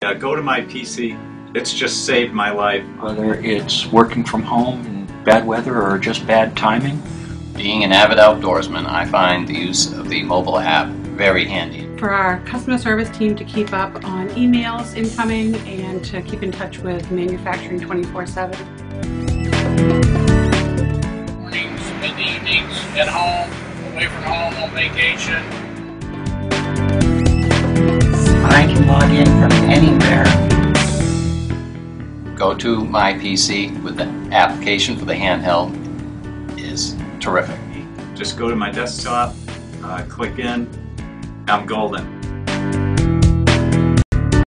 GoToMyPC, it's just saved my life. Whether it's working from home in bad weather or just bad timing. Being an avid outdoorsman, I find the use of the mobile app very handy. For our customer service team to keep up on emails incoming and to keep in touch with manufacturing 24/7. Mornings and evenings, at home, away from home, on vacation. I can log in from anywhere. GoToMyPC with the application for the handheld is terrific. Just go to my desktop, click in, I'm golden.